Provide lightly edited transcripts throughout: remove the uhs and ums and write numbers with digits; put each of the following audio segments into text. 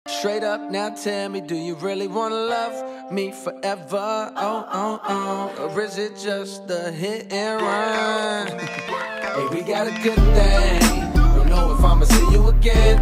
Straight up now tell me, do you really wanna love me forever? Or is it just a hit and run? Hey, we got a good thing. Don't know if I'ma see you again,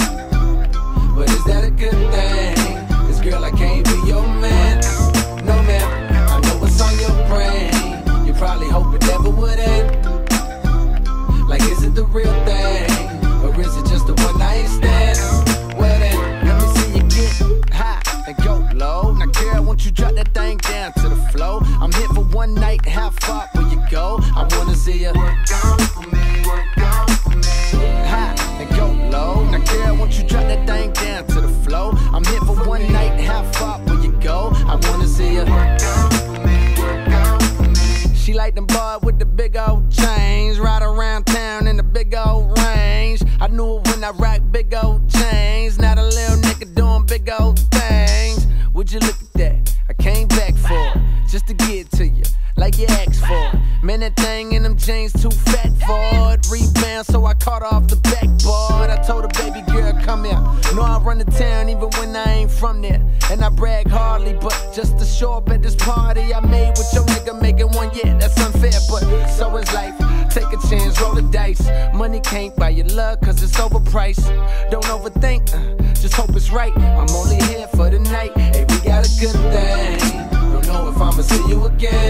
but is that a good thing? 'Cause girl, I can't be your man. No man, I know what's on your brain. You probably hope it never would end. Like, is it the real thing? Or is it just a one night stand? Well then, let me see you get high and go low. Now girl, won't you drop that thing down to the floor? I'm here for one night, how far will you go? I wanna see you work out for me, work out for me. High and go low. Now girl, won't you drop that thing down to the floor? I'm here for one night, how far will you go? I wanna see you work out for me, work out for me. She like them boys with the big old chains, ride around town in the big old range. I knew it when I rock big old chains. Not a little nigga doing big old things. Would you look at that? I came back for it, just to get to you, like you asked for. Man, that thing in them jeans too fat for it. Rebound, so I caught her off the backboard. I told her, baby girl, come here. Know I run the town even when I ain't from there. And I brag hardly, but just to show up at this party I made with your nigga making one, yeah, that's unfair, but so is life. Take a chance, roll the dice. Money can't buy your love, 'cause it's overpriced. Don't overthink, just hope it's right. I'm only here for the night. Hey, we got a good thing. Don't know if I'ma see you again,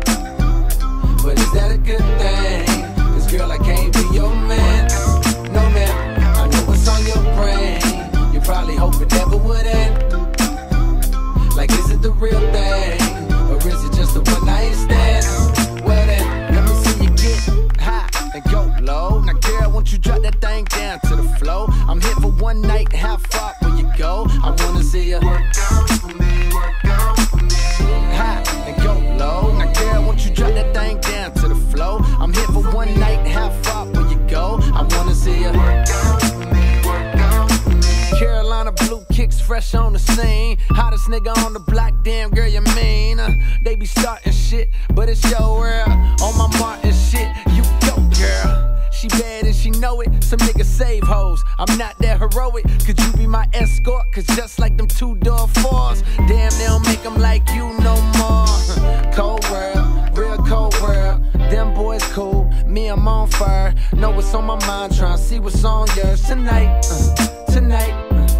but is that a good thing? 'Cause girl, I can't be your man. No man, I know what's on your brain. You probably hope it never would end. Like, is it the real thing? Or is it just a one night stand? Well then, let me see you get high and go low. Now girl, won't you drop that thing down to the floor? I'm here for one night, how far will you go? I wanna see you work out for me, work out for me. High and go low. Now girl, won't you drop that thing down to the floor? I'm here for one night, how far will you go? I wanna see you work out for me, work out for me. Carolina blue kicks fresh on the scene. Hottest nigga on the block, damn girl, you mean? They be starting shit, but it's your world. On my Martin shit, you go, girl. She bad and she know it. Some niggas save hoes, I'm not that heroic. Could you be my escort? 'Cause just like them two-door fours, damn, they don't make them like you no more. Cold world, real cold world. Them boys cool, me I'm on fire. Know what's on my mind, tryna see what's on yours. Tonight, tonight,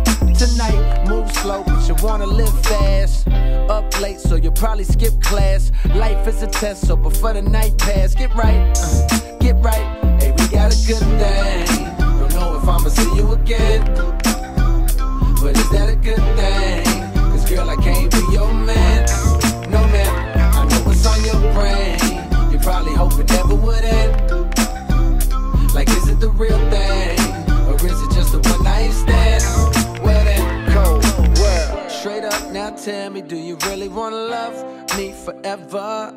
move slow, but you wanna live fast. Up late, so you'll probably skip class. Life is a test, so before the night pass, get right, get right. Hey, we got a good thing. Don't know if I'ma see you again, but is that a good thing? 'Cause girl, I can't be your man. No man, I know what's on your brain. You probably hope it never would end. Like, is it the real thing? Or is it just a one night stand? Well then, cold world. Straight up now tell me, do you really wanna love me forever?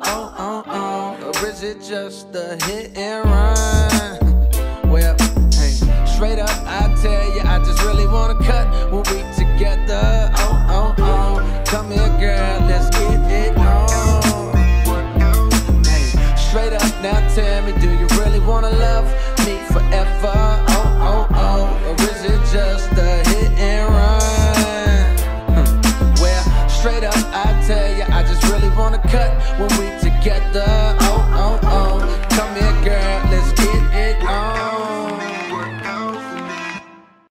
Or is it just a hit and run? Well, hey, straight up I tell you, I just really wanna cut when we together. Come here girl, let's get it on. Hey, straight up now tell me, do you really wanna love me forever? Or is it just a